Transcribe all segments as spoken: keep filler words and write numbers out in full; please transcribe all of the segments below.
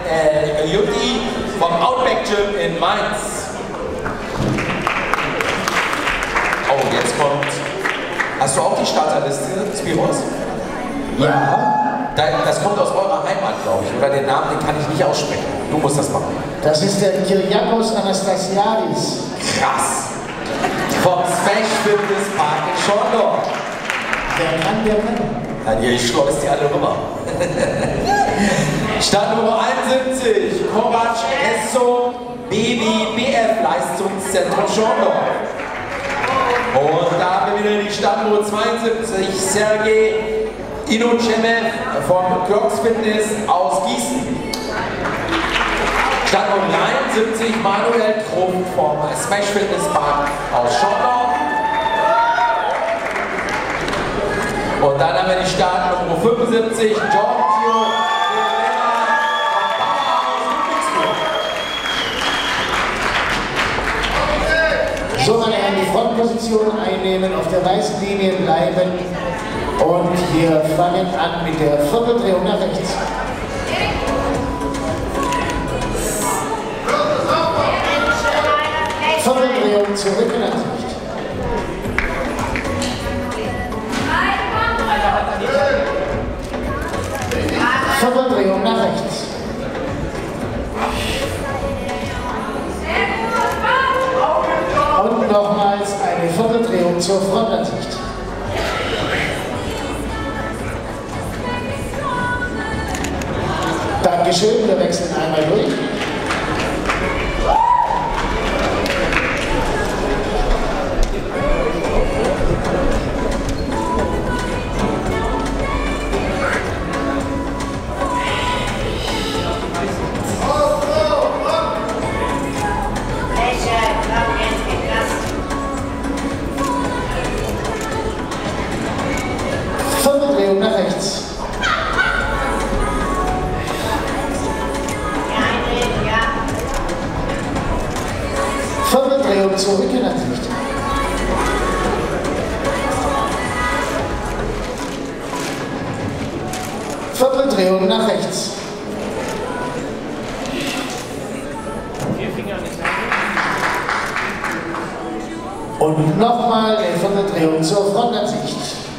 äh, Jutti vom Outback Gym in Mainz. Oh, jetzt kommt... Hast du auch die Starterliste, Spiros? Ja. Das kommt aus eurer Heimat, glaube ich. Oder den Namen, den kann ich nicht aussprechen. Du musst das machen. Das ist der Kyriakos Anastasiadis. Krass. Vom Smash Fitness Park in Schorndorf. Der kann, der kann. Ja, ich schleust die alle rüber. Stand Nummer einundsiebzig, Kovac Esso Baby B F Leistungszentrum Schorndorf. Und da haben wir wieder die Standnummer zweiundsiebzig, Sergej Inochemev vom Clocks Fitness aus Gießen. Standnummer dreiundsiebzig, Manuel Krumm vom Smash Fitness Park aus Schorndorf. Und dann haben wir die Startnummer fünfundsiebzig, Giorgio So, meine Herren, die Frontposition einnehmen, auf der weißen Linie bleiben und wir fangen an mit der Vierteldrehung nach rechts. Vierteldrehung zurück in Ansicht. Vierteldrehung nach rechts. Und nochmals eine Vierteldrehung zur Frontansicht. Dankeschön, wir wechseln einmal durch. Vierteldrehung nach rechts. Vierteldrehung zurück in Ansicht. Vierteldrehung nach rechts. Und nochmal eine Vierteldrehung zur Frontansicht.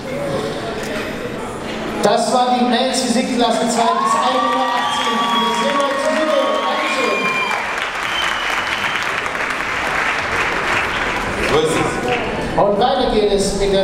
Das war die Males Physikklasse zwei bis einundachtzig. Wir sehen euch zu Video. Dankeschön. Und weiter geht es mit der